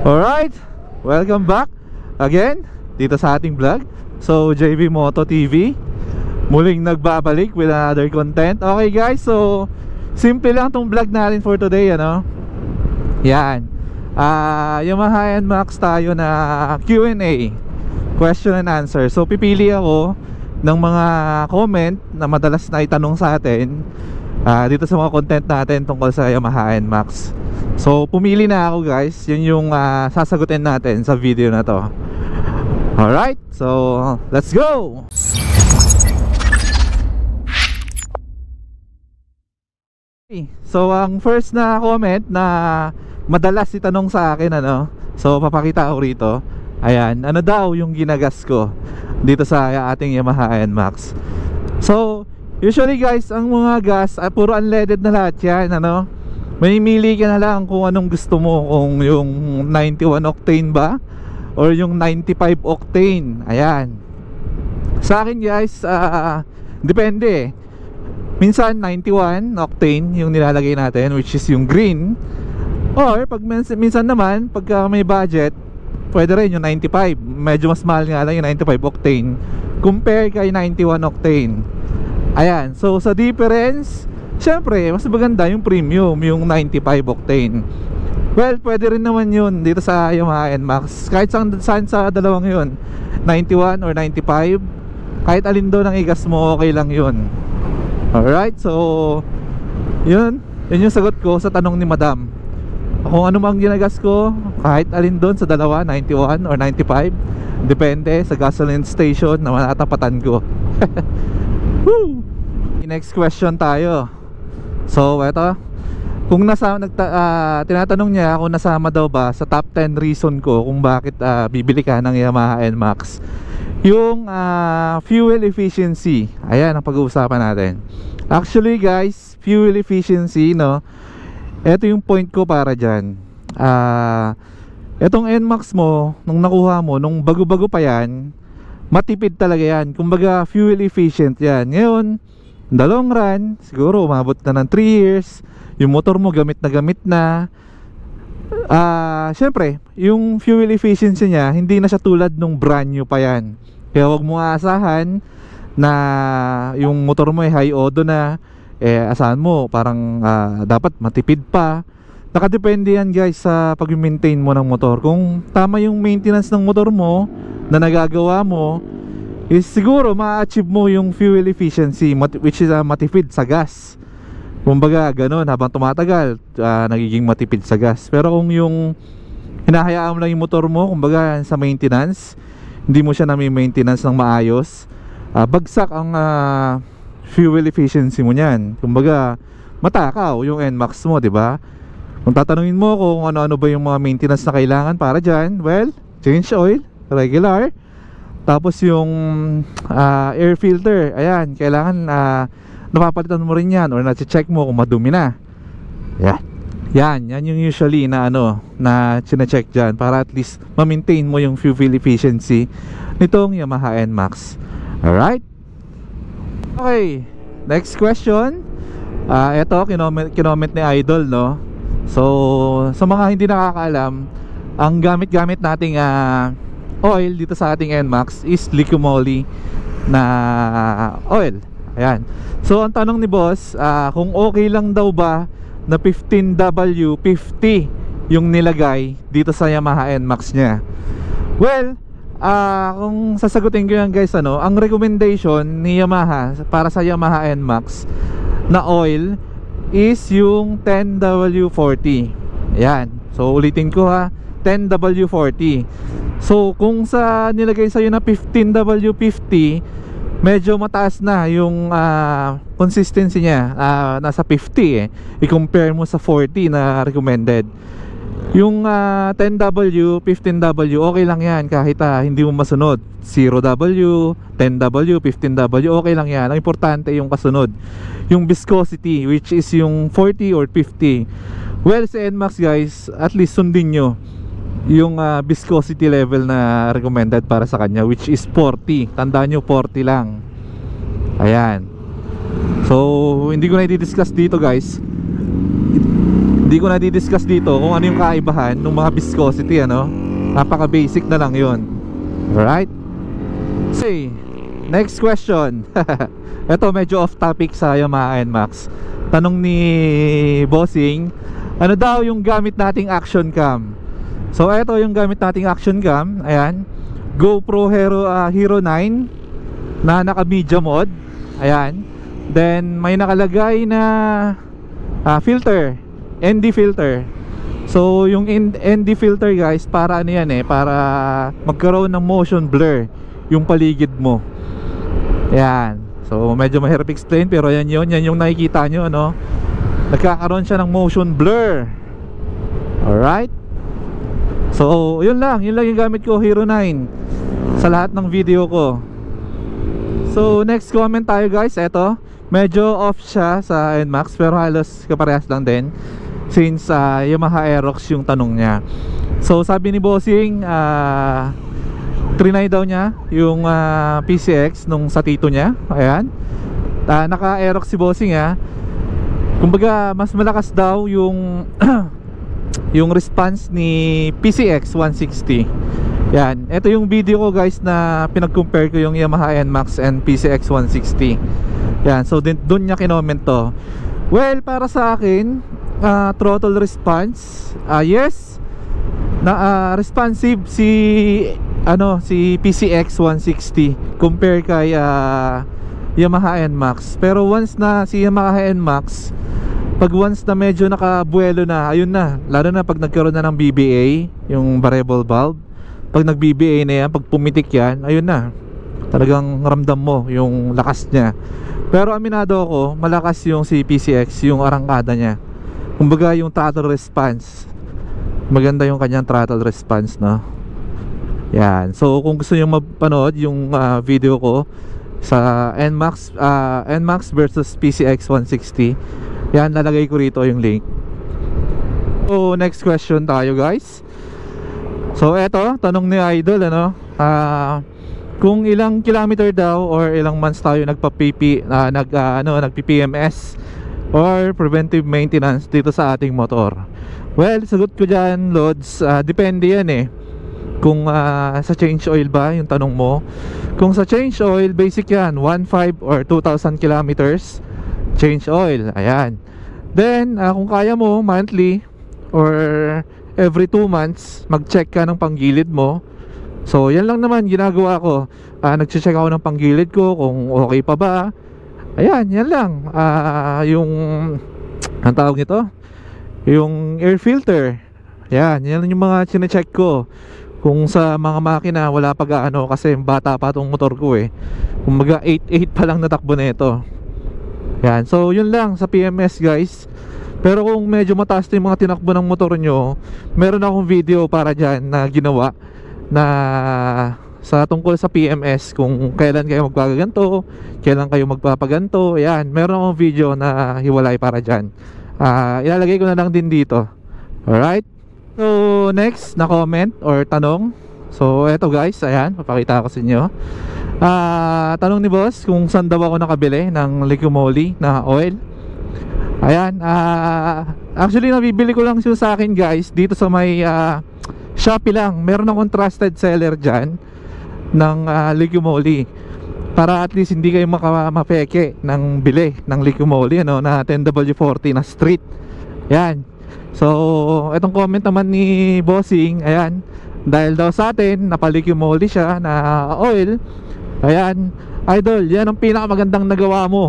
Alright, welcome back again dito sa ating vlog. So, JV Moto TV muling nagbabalik with another content. Okay guys, so simple lang tong vlog natin for today, ano. Yan, Yamaha NMAX tayo na Q&A, question and answer. So, pipili ako ng mga comment na madalas na itanong sa atin dito sa mga content natin tungkol sa Yamaha NMAX. So, pumili na ako guys. Yun yung sasagutin natin sa video na to. Alright, so let's go! So, ang first na comment na madalas itanong sa akin, ano, so papakita ko rito. Ayan, ano daw yung ginagas ko dito sa ating Yamaha NMAX. So, usually guys, ang mga gas puro unleaded na lahat yan, ano. Mamimili ka na lang kung anong gusto mo, kung yung 91 octane ba or yung 95 octane. Ayan, sa akin guys, depende. Minsan 91 octane yung nilalagay natin, which is yung green. Or pag minsan naman, pagka may budget, pwede rin yung 95. Medyo mas mahal nga lang yung 95 octane compare kay 91 octane. Ayan, so sa difference, syempre, mas maganda yung premium, yung 95 octane. Well, pwede rin naman yun dito sa Yamaha NMAX. Kahit saan sa dalawang yun, 91 or 95, kahit alin doon ang igas mo, okay lang yun. Alright, so yun yung sagot ko sa tanong ni Madam. Kung ano mang ginagas ko, kahit alin doon sa dalawa, 91 or 95, depende sa gasoline station na matatapatan ko. Woo! Next question tayo. So, eto, kung tinatanong niya kung nasama daw ba sa top 10 reason ko kung bakit bibili ka ng Yamaha NMAX, yung fuel efficiency. Ayan ang pag-uusapan natin. Actually guys, fuel efficiency, no, eto yung point ko para dyan. Etong NMAX mo, nung nakuha mo, nung bago-bago pa yan, matipid talaga yan. Kumbaga fuel efficient yan. Ngayon, in the long run, siguro umabot na ng 3 years, yung motor mo gamit na. Syempre, yung fuel efficiency niya, hindi na siya tulad nung brand new pa yan. Kaya huwag mo aasahan na yung motor mo ay high odo na, asahan mo parang dapat matipid pa. Nakadepende yan guys sa pag-maintain mo ng motor. Kung tama yung maintenance ng motor mo na nagagawa mo, is siguro ma-achieve mo yung fuel efficiency, which is matipid sa gas. Kumbaga ganun, habang tumatagal nagiging matipid sa gas. Pero kung yung hinahayaan mo lang yung motor mo, kumbaga sa maintenance, hindi mo siya nami-maintenance ng maayos, bagsak ang fuel efficiency mo niyan. Kumbaga matakaw yung NMAX mo, 'di ba? Kung tatanungin mo kung ano-ano ba yung mga maintenance na kailangan para dyan, well, change oil, regular. Tapos yung air filter, ayan, kailangan napapalitan mo rin yan or na-check mo kung madumi na. Yan yung usually na na chine-check dyan para at least ma-maintain mo yung fuel efficiency nitong Yamaha NMAX. Alright? Okay, next question. Ito, kinoment ni Idol, no? So, sa mga hindi nakakaalam, ang gamit nating oil dito sa ating NMAX is Liqui Moly na oil. Ayan. So, ang tanong ni boss, kung okay lang daw ba na 15W50 yung nilagay dito sa Yamaha NMAX niya. Well, kung sasagutin ko yan guys, ang recommendation ni Yamaha para sa Yamaha NMAX na oil is yung 10W40. Ayan. So, ulitin ko 10W40. So, kung sa nilagay sa'yo na 15W50, medyo mataas na yung consistency niya, nasa 50 i-compare mo sa 40 na recommended. Yung 10W, 15W, okay lang yan kahit hindi mo masunod. 0W, 10W, 15W, okay lang yan. Ang importante yung kasunod, yung viscosity, which is yung 40 or 50. Well, sa NMAX guys, at least sundin nyo yung viscosity level na recommended para sa kanya, which is 40. Tandaan nyo, 40 lang. Ayan. So, hindi ko na i-discuss dito guys. Hindi ko na di-discuss dito kung ano yung kaibahan ng mga viscosity, ano. Napaka basic na lang yun. Alright. Say, next question. Ito medyo off topic sa Yamaha NMAX. Tanong ni Bossing, ano daw yung gamit nating action cam? So ito yung gamit nating action cam. Ayan, GoPro Hero 9 na naka media mode. Ayan. Then may nakalagay na filter, ND filter. So yung ND filter guys, para ano yan para magkaroon ng motion blur yung paligid mo. Ayan. So medyo mahirap explain, pero yan yung nakikita nyo, no? Nagkakaroon siya ng motion blur. Alright. So yun lang yung gamit ko, Hero 9, sa lahat ng video ko. So next comment tayo guys. Eto, medyo off siya sa NMAX, pero halos kaparehas lang din, since Yamaha Aerox yung tanong niya. So sabi ni Bossing, trinay daw niya yung PCX nung sa tito niya. Ayan, naka Aerox si Bossing. Kumbaga mas malakas daw yung yung response ni PCX 160. Yan, ito yung video ko guys na pinag-compare ko yung Yamaha NMAX and PCX 160. Yan, so dun niya kinoment to. Well, para sa akin, throttle response, yes, na responsive si PCX 160 compare kay Yamaha NMAX. Pero once na si Yamaha NMAX, pag once na medyo nakabuelo na, ayun na, lalo na pag nagkaroon na ng BBA, yung variable valve, pag nag BBA na yan, pag pumitik yan, ayun na, talagang ramdam mo yung lakas niya. Pero aminado ako, malakas yung si PCX, yung arangkada niya. Kumbaga yung throttle response, maganda yung kanyang throttle response, no? Yan. So kung gusto niyo mapanood yung video ko sa NMAX versus PCX 160, yan, lalagay ko rito yung link. So next question tayo guys. So eto, tanong ni Idol, kung ilang kilometer daw or ilang months tayo nagpi-PMS or preventive maintenance dito sa ating motor. Well, sagot ko dyan, Lods, depende yan kung sa change oil ba yung tanong mo. Kung sa change oil, basic yan, 1.5 or 2,000 kilometers change oil. Ayan. Then kung kaya mo monthly or every 2 months, mag-check ka ng panggilid mo. So yan lang naman ginagawa ko. Nag-check ako ng panggilid ko kung okay pa ba. Ayan, yan lang. Yung ang tawag nito, yung air filter. Yan yung mga chine-check ko. Kung sa mga makina wala pa gaano, kasi bata pa tong motor ko kumbaga 8.8 pa lang natakbo na ito. Yan, so yun lang sa PMS guys. Pero kung medyo mataas na yung mga tinakbo ng motor nyo, meron akong video para dyan na ginawa na sa tungkol sa PMS, kung kailan kayo magpapaganto, kailan kayo magpapaganto. Yan, meron akong video na hiwalay para dyan. Ilalagay ko na lang din dito. Alright. So next na comment or tanong. So eto guys, ayan, papakita ko sa inyo. Tanong ni boss kung saan daw ako nakabili ng Liquimoli na oil. Ayan, actually nabibili ko lang siya sa akin guys dito sa may Shopee lang. Meron akong trusted seller dyan ng Liquimoli, para at least hindi kayo mapeke ng bili ng Liquimoli na 10W40 na street. Yan. So etong comment naman ni Bossing, ayan, dahil daw sa atin napaliquimoli siya na oil. Ayan, Idol, yan ang pinakamagandang nagawa mo.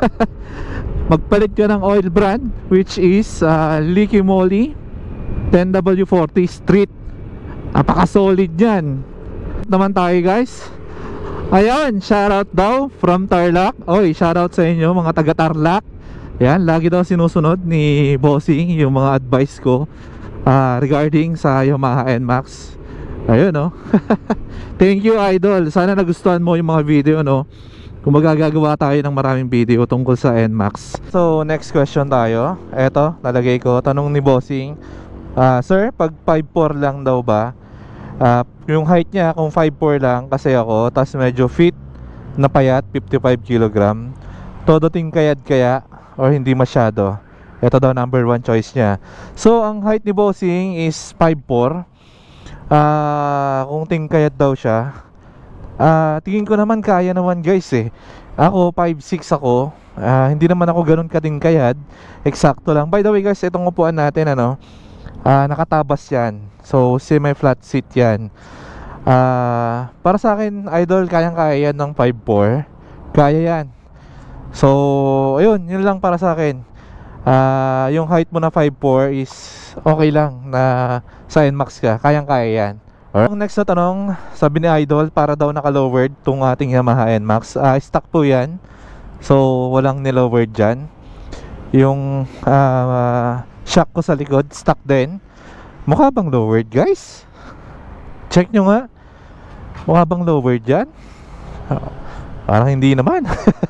Magpalit ka ng oil brand, which is Liquimoli 10W40 street. Napaka-solid yan. Naman tayo guys. Ayun, shoutout daw from Tarlac. Oy, shoutout sa inyo mga taga Tarlac. Yan, lagi daw sinusunod ni Bossing yung mga advice ko regarding sa Yamaha NMAX. Ayun, no. Thank you, Idol. Sana nagustuhan mo yung mga video, no. Kung magagagawa tayo ng maraming video tungkol sa NMAX. So next question tayo. Eto, lalagay ko, tanong ni Bossing, sir, pag 5'4 lang daw ba, yung height niya kung 5'4 lang kasi ako, tas medyo fit na payat, 55 kg, todo ting kayad kaya or hindi masyado? Ito daw number 1 choice niya. So ang height ni bossing is 5'4". Kung tingkayat daw siya, tingin ko naman kaya naman guys eh. Ako 5'6" ako. Hindi naman ako ganun katingkayad. Eksakto lang. By the way guys, itong upuan natin nakatabas yan. So semi flat seat yan. Para sa akin idol, kayang-kaya yan ng 5'4". Kaya yan. So ayun, yun lang para sa akin. Yung height mo na 5'4" is okay lang na sa NMAX ka. Kayang-kaya yan. Ang next na tanong, sabi ni idol, para daw naka-lowered tong ating Yamaha NMAX. Stock po yan. So walang nilowered dyan. Yung shock ko sa likod, stock din. Mukha bang lowered guys? Check nyo nga. Mukha bang lowered dyan? Parang hindi naman.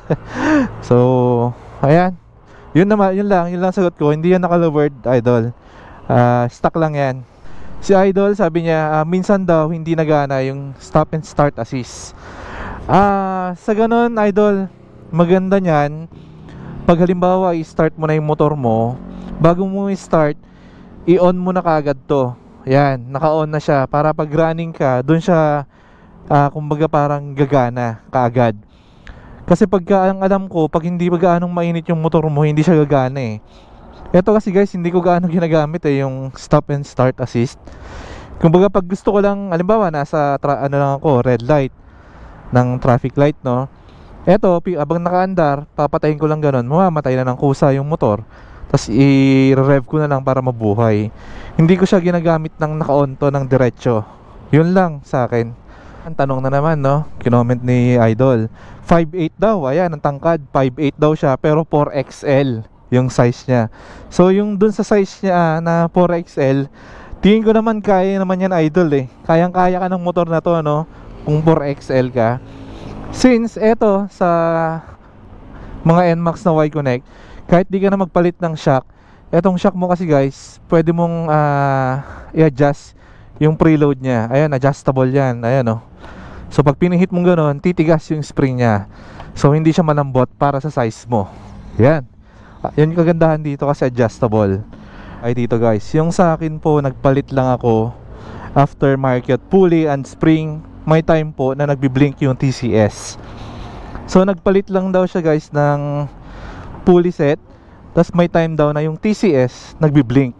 So ayan, yun lang sagot ko. Hindi yan naka-lowered idol. Stock lang yan. Si idol sabi niya, minsan daw hindi nagana yung stop and start assist. Sa ganun idol, maganda niyan pag halimbawa i-start mo na yung motor mo, bago mo i-start, i-on mo na kaagad to. Yan, naka-on na siya para pag running ka, dun siya kumbaga parang gagana kaagad. Kasi pagka ang alam ko, pag hindi pa gaanong mainit yung motor mo, hindi siya gagana eh. Ito kasi guys, hindi ko gaano ginagamit yung stop and start assist. Kumbaga pag gusto ko lang, halimbawa nasa lang ako, red light ng traffic light, no. Eto, abang nakaandar, papatayin ko lang ganun, mamamatay na ng kusa yung motor. Tapos i-rev ko na lang para mabuhay. Hindi ko siya ginagamit ng naka-on to ng diretso. Yun lang sa akin. Ang tanong na naman, no, kinoment ni idol, 5'8" daw, ayan ang tangkad, 5'8" daw siya, pero 4XL yung size niya. So yung dun sa size niya na 4XL, tingin ko naman kaya naman yan idol eh. Kayang-kaya ka ng motor na to, no, kung 4XL ka. Since eto sa mga NMAX na Y-Connect, kahit di ka na magpalit ng shock, etong shock mo kasi guys, pwede mong i-adjust yung preload niya. Ayan, adjustable yan. Ayan, oh. So pag pinihit mong gano'n, titigas yung spring niya. So hindi siya malambot para sa size mo. Yan. Yan yung kagandahan dito kasi adjustable. Ay dito guys, yung sa akin po, nagpalit lang ako aftermarket pulley and spring. May time po na nagbi-blink yung TCS. So nagpalit lang daw siya guys ng pulley set. Tapos may time daw na yung TCS nagbi-blink.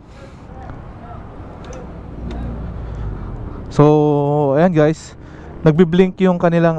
So ayan guys, nagbi-blink yung kanilang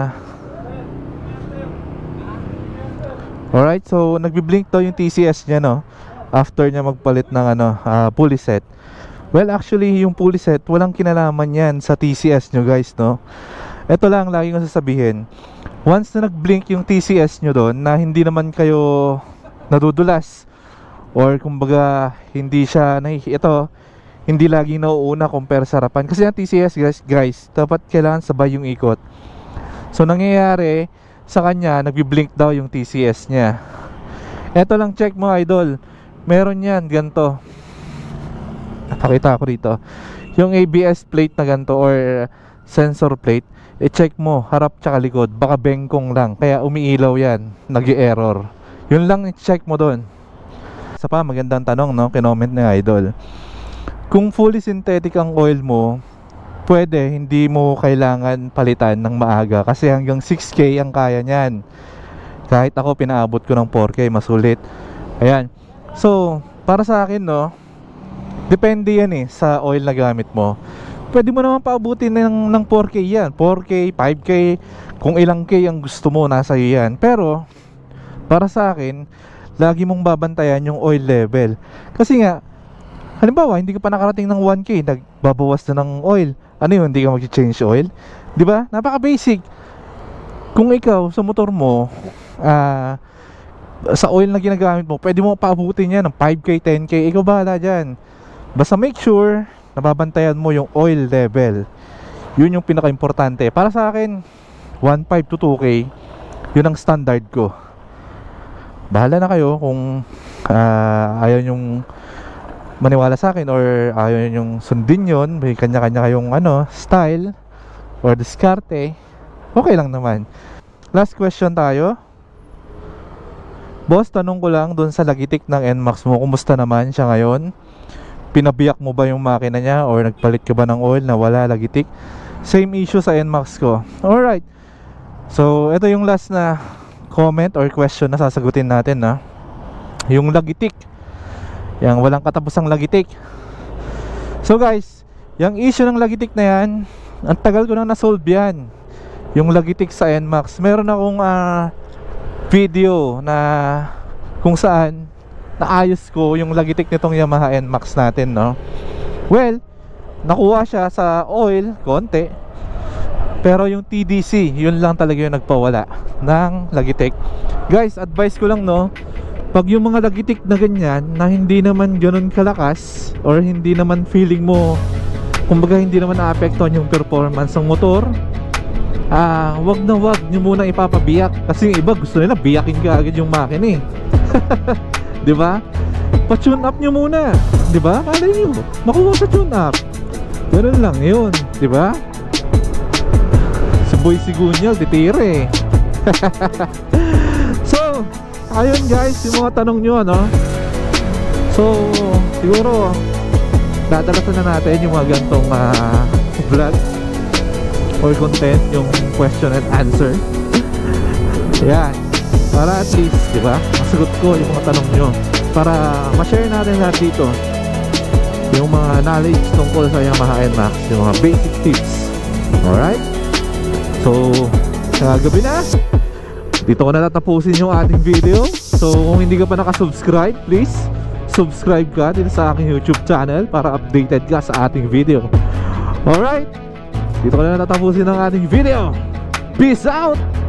alright, so nagbi-blink daw yung TCS niya, no, after niya magpalit ng pulley set. Well, actually, yung pulley set, walang kinalaman yan sa TCS nyo guys, no. Ito lang, lagi kong sasabihin. Once na nag-blink yung TCS nyo doon, na hindi naman kayo nadudulas, or kumbaga, hindi siya, ito, hindi laging nauuna compare sa harapan. Kasi ang TCS guys, dapat kailangan sabay yung ikot. So, nangyayari, sa kanya, nagbi-blink daw yung TCS niya. Ito lang, check mo idol. Meron yan, ganito. Pakita ko dito yung ABS plate na ganito or sensor plate, i-check mo harap tsaka likod, baka bengkong lang kaya umiilaw yan, nag-i-error. Yun lang i-check mo doon. Isa pa magandang tanong, no, kinoment ni idol, kung fully synthetic ang oil mo, pwede hindi mo kailangan palitan ng maaga kasi hanggang 6K ang kaya nyan. Kahit ako pinaabot ko ng 4K, masulit. Ayan, so para sa akin, no, depende yan eh sa oil na gamit mo. Pwede mo naman paabutin ng 4K yan, 4K, 5K, kung ilang K ang gusto mo, nasa iyo yan. Pero para sa akin, lagi mong babantayan yung oil level. Kasi nga, halimbawa hindi ka pa nakarating ng 1K, nagbabawas na ng oil. Ano yun, hindi ka mag-change oil? Diba? Napaka basic. Kung ikaw sa motor mo, sa oil na ginagamit mo, pwede mo paabutin yan ng 5K, 10K, ikaw bahala dyan. Basta make sure nababantayan mo yung oil level. Yun yung pinaka-importante. Para sa akin, 1.5 to 2K, yun ang standard ko. Bahala na kayo kung ayaw yung maniwala sa akin or ayaw yung sundin yun. May kanya-kanya kayong style or diskarte. Okay lang naman. Last question tayo. Boss, tanong ko lang dun sa lagitik ng NMAX mo, kumusta naman siya ngayon? Pinabiyak mo ba yung makina niya or nagpalit ka ba ng oil na wala lagitik? Same issue sa NMAX ko. Alright, so ito yung last na comment or question na sasagutin natin, na yung lagitik, yung walang katapusang lagitik. So guys, yung issue ng lagitik na yan, ang tagal ko nang nasolve yan. Yung lagitik sa NMAX, meron akong video na kung saan naayos ko yung lagitik nitong Yamaha NMAX natin, no? Well, nakuha siya sa oil konti, pero yung TDC, yun lang talaga yung nagpawala ng lagitik. Guys, advice ko lang, no, pag yung mga lagitik na ganyan na hindi naman ganun kalakas or hindi naman feeling mo, kumbaga hindi naman naapektuhan yung performance ng motor, wag nyo muna ipapabiyak. Kasi yung iba gusto nila biyakin ka agad yung makina, eh. Di ba? Pa-tune up nyo muna, di ba? Malay nyo makuha sa tune up. Ganun lang yun, di ba? Si Boy Sigunyal titire, eh. So, ayun guys, yung mga tanong nyo, ano. So, siguro dadalasan na natin yung mga gantong vlog or content, yung question and answer. Yan, para at least, di ba, masagot ko yung mga tanong nyo, para ma-share natin lahat dito yung mga knowledge tungkol sa Yamaha NMAX, yung mga basic tips. Alright, so gabi na, dito ko na tatapusin yung ating video. So kung hindi ka pa nakasubscribe, please subscribe ka dito sa aking YouTube channel para updated ka sa ating video. Alright, dito ko na tatapusin ang ating video. Peace out!